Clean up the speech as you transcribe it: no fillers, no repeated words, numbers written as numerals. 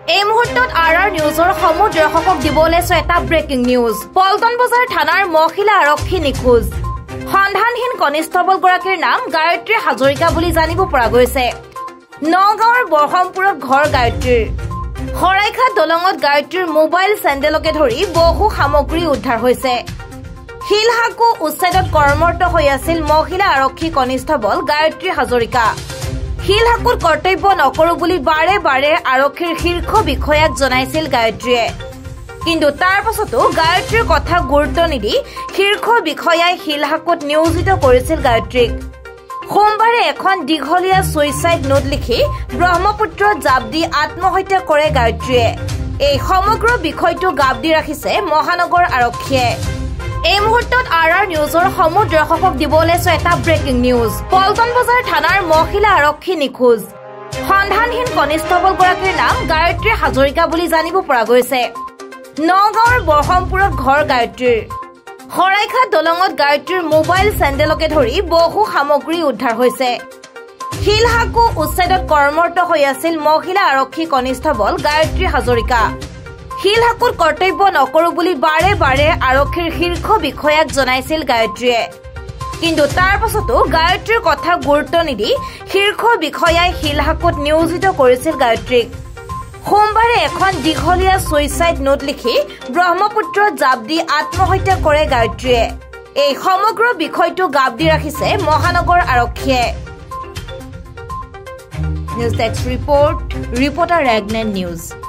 এই মুহূৰ্তত আৰ নিউজৰ সমূহ দৰ্শকক দিবলৈ এটা ব্ৰেকিং নিউজ। পল্টন বজাৰ থানাৰ মহিলা আৰক্ষী নিখোজ। সন্ধানহীন কনিষ্টবলগৰাকীৰ নাম গায়ত্ৰী হাজৰিকা বুলি জানিব পৰা গৈছে। নগাঁৱৰ বৰহমপুৰত ঘৰ গায়ত্ৰীৰ। শৰাইঘাট দলঙত গায়ত্ৰীৰ মোবাইল চেণ্ডেলকে ধৰি বহু সামগ্ৰী উদ্ধাৰ হৈছে। শিলহাকু উচ্ছেদত কৰ্মৰত হৈ আছিল মহিলা আৰক্ষী কনিষ্টবল গায়ত্ৰী হাজৰিকা। শিলহাকুত কৰ্তব্য নকৰো বুলি বাৰে বাৰে আৰক্ষীৰ শীৰ্ষ বিষয়াক জনাইছিল গায়ত্ৰীয়ে। কিন্তু তাৰ পাছতো গায়ত্ৰীৰ কথা গুৰুত্ব নিদি শীৰ্ষ বিষয়াই শিলহাকুত নিয়োজিত কৰিছিল গায়ত্ৰীক। সোমবাৰে এখন দীঘলীয়া ছুইচাইড নোট লিখি ব্ৰহ্মপুত্ৰত জাপ দি আত্মহত্যা কৰে গায়ত্ৰীয়ে। এই সমগ্ৰ বিষয়টো গাপ দি ৰাখিছে মহানগৰ আৰক্ষীয়ে। এই মুহূৰ্তত আৰ নিউজৰ সমূহ দৰ্শকক দিবলৈ এটা ব্ৰেকিং নিউজ। পল্টন বজাৰ থানাৰ মহিলা আৰক্ষী নিখোজ। সন্ধানহীন কনিষ্টবলগৰাকীৰ নাম গায়ত্ৰী হাজৰিকা বুলি জানিব পৰা গৈছে। নগাঁৱৰ বৰহমপুৰত ঘৰ গায়ত্ৰীৰ। শৰাইঘাট দলঙত গায়ত্ৰীৰ মোবাইল চেণ্ডেলকে ধৰি বহু সামগ্ৰী উদ্ধাৰ হৈছে। শিলহাকু উচ্ছেদত কৰ্মৰত হৈ আছিল মহিলা আৰক্ষী কনিষ্টবল গায়ত্ৰী হাজৰিকা। শিলহাকুত কৰ্তব্য নকৰো বুলি বাৰে বাৰে আৰক্ষীৰ শীৰ্ষ বিষয়াক জনাইছিল গায়ত্ৰীয়ে। কিন্তু তাৰ পাছতো গায়ত্ৰীৰ কথা গুৰুত্ব নিদি শীৰ্ষ বিষয়াই শিলহাকুত নিয়োজিত কৰিছিল গায়ত্ৰীক। সোমবাৰে এখন দীঘলীয়া ছুইচাইড নোট লিখি ব্ৰহ্মপুত্ৰত জাপ দি আত্মহত্যা কৰে গায়ত্ৰীয়ে। এই সমগ্ৰ বিষয়টো গাপ দি ৰাখিছে মহানগৰ আৰক্ষীয়ে। News desk report, reporter Regnant news.